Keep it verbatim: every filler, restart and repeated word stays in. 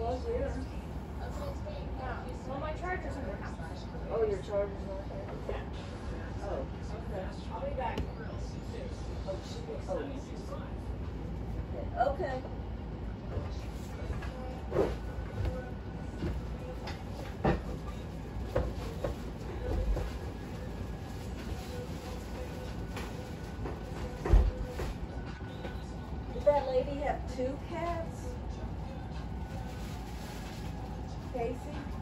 plug here. Well, my charger's in the house. Oh, your charger's not there? Oh, okay. I'll be back. Oh, she, oh. Okay. Did that lady have two cats? Casey?